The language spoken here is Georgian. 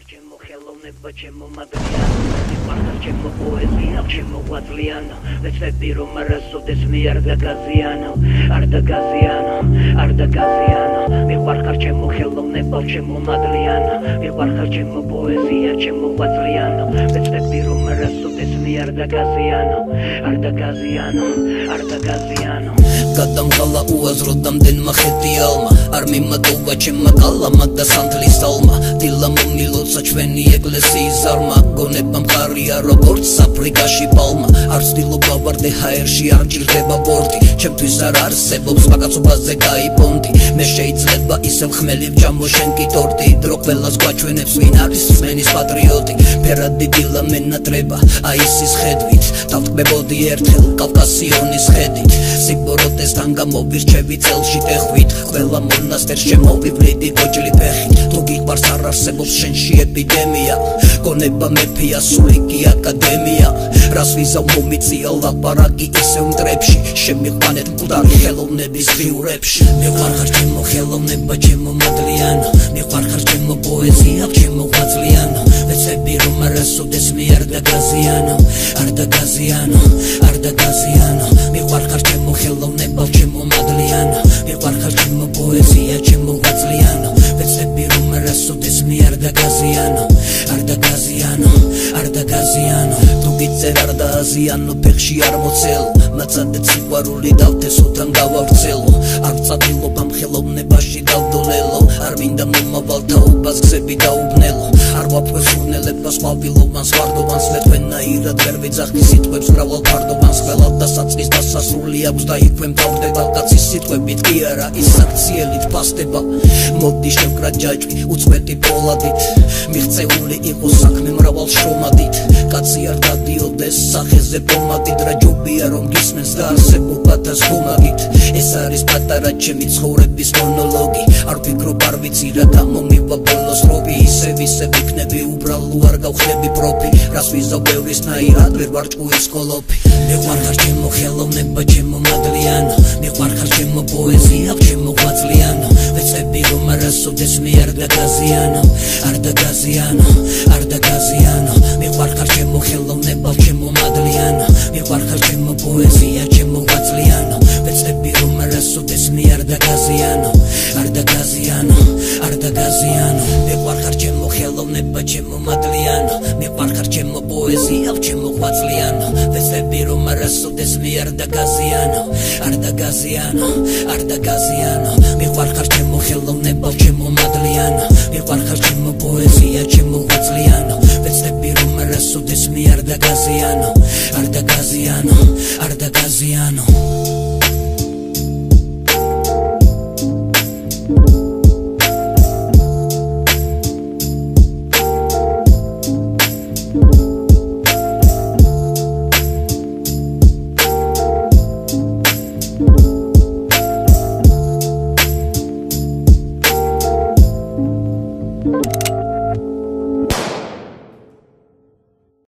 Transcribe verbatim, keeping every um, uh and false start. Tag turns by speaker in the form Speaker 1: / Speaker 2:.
Speaker 1: Čemu ხელოვნება, čemu მადლიანო, მიყარდა čemu პოეზია, čemu ღვაწლიანო, ვეცდები რომ არასოდეს მე არ დაგაზიანო, არ დაგაზიანო, არ დაგაზიანო, მიყარდა čemu ხელოვნება, čemu მადლიანო, მიყარდა čemu პოეზია, čemu ღვაწლიანო, ვეცდები რომ არასოდეს მე არ დაგაზიანო, არ დაგაზიანო, არ დაგაზიანო.
Speaker 2: გადამღალა უაზრო დამდენმა ხეტიალმა, არ მიმატოვა ჩემმა კალამა და სანთლის ალმა, დილა მომილოცა ჩვენი ეკლესიის ზარმა, გონება მყარია როგორც აფრიკაში პალმა, არ ვცდილობა ვარდე ჰაერში, არ მჭირდება ბორტი, ჩემთვის არ არსებობს მაგაცობაზე გაიფონტი, მე შეიძლება ისევ ხმელი ვჭამო შენ კი ტორტი, დრო ყველას გვაჩვენებს ვინ არის მსმენის პატრიოტი, ფერადი დილა მენატრება, აი ისის ხედვით, დავტკბებოდი ერთხელ კავკასიონის ხედით, სიბოროტესთან გამოვირჩევი წელში ტეხვით, ყველა მონასტერს შემოვივლიდი გოჭლი ფეხით, თუ გიყვარს არ არსებობს შენში ეპიდემია, გონება მეფეა სული კი აკადემია, რას ვიზავ მომიწია ლაპარაკი ისევ მტრებში, შემიყვანეთ მკვდარი ხელოვნების ღიურებში, მიყარხარ ჩემო ხელოვნება, ჩემო მადლიანო, მიყარხარ ჩემო პოეზია, ჩემო ღვაწლიანო, ვეცდები რომ არასოდეს მე არ დაგაზიანო, არ დაგაზიანო, არ დაგაზიანო, მიყარხარ ჩემო ხელოვნება, ჩემო მადლიანო, მიყარხარ ჩემო პოეზია, ჩემო ღვაწლიანო, ვეცდები რომ არასოდეს მე არ დაგაზიანო, არ დაგაზიანო, არ დაგაზიანო, თუ გიწერ არ დააზიანო, ფეხში არ მოცელო, მაცადე სიყვარული დავთესოთან გავავრცელო, არ ვწადილობ ამ ხელოვნებაში დავდოლელო, არ მინდა მომავალთაობას გზები დაუბნელო, არ ვაფრთხე სურნელებას ყვავილობანს ვარდობანს, მე თქვენნაირად ვერ ვიძახი სიტყვებს მრავალ ფარდობანს, ყველა დასაწყის დასასრული აქვს და იქვე მთავრდება, კაცის სიტყვებით კი არა ის საქციელით ფასდება, მოდი შევკრა ჯაჭვი უწყვეტი პოლადით, მიღწეული იყო საქმე მრავალ შრომადით, კაცი არ დადიოდეს სახეზე პომადით, რა ჯობია რომ გისმენს და არსებობათა ზღუმაგით, ეს არის პატარა ჩემი ცხოვრების მონოლოგი, არ ვფიქრობ არ ვიცი რა გამომივა ბოლოს რობი, ისევ ისევ ვიქნები უბრალო არ გავხდები პროფი, რას ვიზავ ბევრისნაირად ვერ ვარ ჭკუის კოლოფი, მიყარხარ ჩემო ხელოვნება, ჩემო მადლიანო, მიყარხარ ჩემო პოეზია, ჩემო ღვაწლიანო, ვეცდები რომ არასოდეს მე არ დაგაზიანო, არ დაგაზიანო, არ დაგაზიანო, მიყარხარ ჩემო ხელოვნება, ჩემო მადლიანო, მიყარხარ ჩემო პოეზია, ჩემო ღვაწლიანო, ვეცდები რომ არასოდეს მე არ დაგაზიანო, არ დაგაზიანო, არ დაგაზიანო, მიყარხარ ჩემო ხელოვნება, ჩემო მადლიანო, მიყარხარ ჩემო პოეზია, ჩემო ღვაწლიანო, ვეცდები რომ არასოდეს მე არ დაგაზიანო, არ დაგაზიანო, არ დაგაზიანო, მიყარხარ ჩემო ხელოვნება, ჩემო მადლიანო, მიყარხარ ჩემო პოეზია, ჩემო ღვაწლიანო, ვეცდები რომ არასოდეს მე არ დაგაზიანო, არ დაგაზიანო, არ დაგაზიანო.